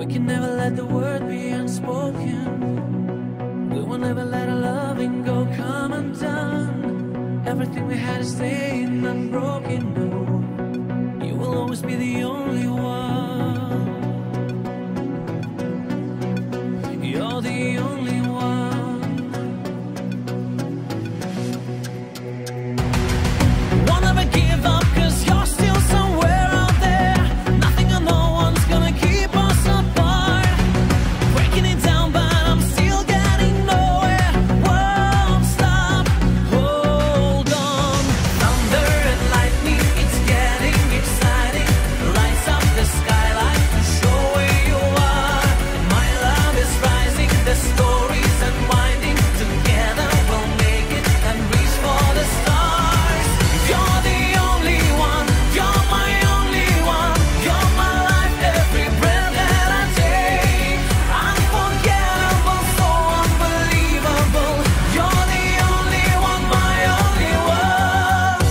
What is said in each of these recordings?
We can never let the word be unspoken. We will never let our loving go come undone. Everything we had is staying unbroken. No, you will always be the only one. You're the only one. Won't ever give up, 'cause you're still somewhere out there. Nothing or no one's gonna keep us apart. Breaking it down, but I'm still getting nowhere. Won't stop, hold on. Thunder and lightning, it's getting exciting. Lights up the skyline to show where you are. My love is rising, the story's unwinding. Together we'll make it and reach for the stars. You're the only one, you're my only one. You're my life, every breath that I take. Unforgettable, so unbelievable. You're the only one, my only one.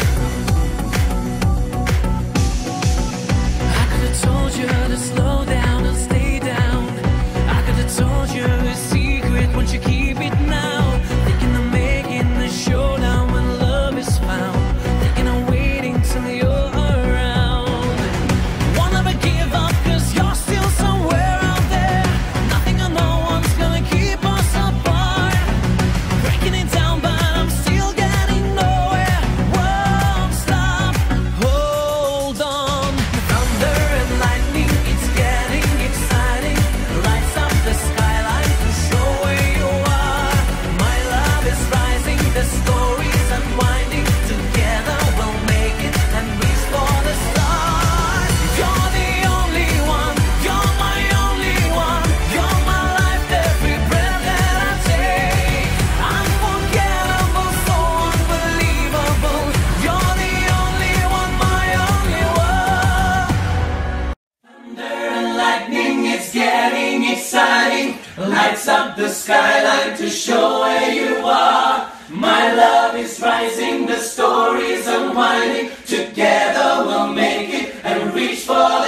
I could have told you to slow down and stay down. I could have told you a secret, won't you keep it now? Thinking of making the showdown when love is found. Thinking of waiting till you're around. Won't ever give up, 'cause you're still somewhere out there. Nothing or no one's gonna keep us apart. Breaking it down, but I'm still getting nowhere. Won't stop, hold on. Thunder and lightning, it's getting exciting. Lights up the skyline to show where you are. My love is rising, the story's unwinding. Together we'll make it and reach for the stars. You're the only one, you're my only one. You're my life, every breath that I take. Unforgettable, so unbelievable. You're the only one, my only one. Thunder and lightning, it's getting exciting. Lights up the skyline to show where you are. My love is rising, the story's unwinding. Together we'll make it and reach for the